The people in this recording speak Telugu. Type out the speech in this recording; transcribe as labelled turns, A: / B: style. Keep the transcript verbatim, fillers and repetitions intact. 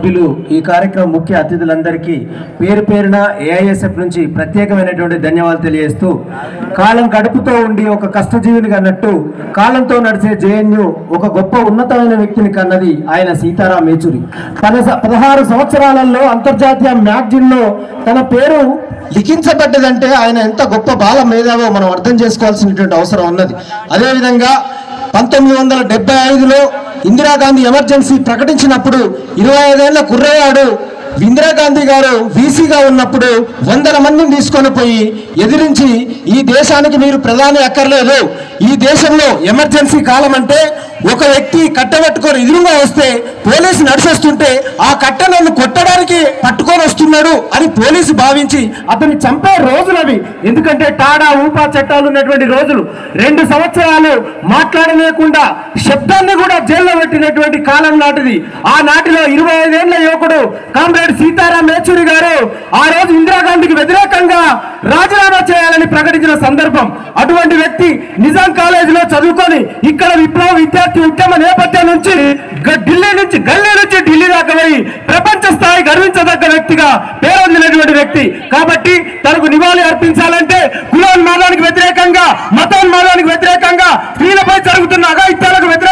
A: సభ్యులు ఈ కార్యక్రమం ముఖ్య అతిథులందరికీ పేరు పేరున ఏఐఎస్ఎఫ్ నుంచి ప్రత్యేకమైనటువంటి ధన్యవాదాలు తెలియజేస్తూ కాలం గడుపుతూ ఉండి ఒక కష్టజీవిని కన్నట్టు కాలంతో నడిచే జేఎన్యు ఒక గొప్ప ఉన్నతమైన వ్యక్తిని కన్నది ఆయన సీతారాం ఏచూరి. పద పదహారు సంవత్సరాలలో అంతర్జాతీయ మ్యాగజైన్లో తన పేరు లిఖించబడ్డదంటే ఆయన ఎంత గొప్ప బాల మేధావో మనం అర్థం చేసుకోవాల్సినటువంటి అవసరం ఉన్నది. అదేవిధంగా పంతొమ్మిది వందల డెబ్బై ఐదులో ఇందిరాగాంధీ ఎమర్జెన్సీ ప్రకటించినప్పుడు ఇరవై ఐదేళ్ల కుర్రయ్యాడు ఇందిరాగాంధీ గారు వీసీగా ఉన్నప్పుడు వందల మందిని తీసుకొని పోయి ఎదిరించి ఈ దేశానికి మీరు ప్రధాని అక్కర్లేదు, ఈ దేశంలో ఎమర్జెన్సీ కాలం అంటే ఒక వ్యక్తి కట్టబెట్టుకొని ఎదురుగా వస్తే పోలీసు నడిచేస్తుంటే ఆ కట్ట నన్ను కొట్టడానికి పట్టుకొని వస్తున్నాడు అని పోలీసు భావించి అతన్ని చంపే రోజులవి. ఎందుకంటే టాడా ఊపా చట్టాలు ఉన్నటువంటి రోజులు. రెండు సంవత్సరాలు మాట్లాడలేకుండా శబ్దాన్ని కూడా జైల్లో పెట్టినటువంటి కాలం నాటిది. ఆ నాటిలో ఇరవై ఐదేళ్ల యువకుడు కామ్రేడ్ సీతారాం ఏచూరి గారు ఆ రోజు ఇందిరాగాంధీకి వ్యతిరేకంగా రాజీనామా చేయాలని ప్రకటించిన సందర్భం. అటువంటి వ్యక్తి నిజాం కాలేజీలో చదువుకొని ఇక్కడ విప్లవ విద్యార్థి ఉద్యమ నేపథ్యం నుంచి ఢిల్లీ నుంచి గల్లీ నుంచి ఢిల్లీ దాకా పోయి ప్రపంచ స్థాయి గర్వించదగ్గ వ్యక్తిగా పేరొందినటువంటి వ్యక్తి. కాబట్టి తనకు నివాళి అర్పించాలంటే కులోన్మాదానికి వ్యతిరేకంగా, మతోన్మాదానికి వ్యతిరేకంగా, స్త్రీలపై జరుగుతున్న అఘాయిత్యాలకు వ్యతిరేకంగా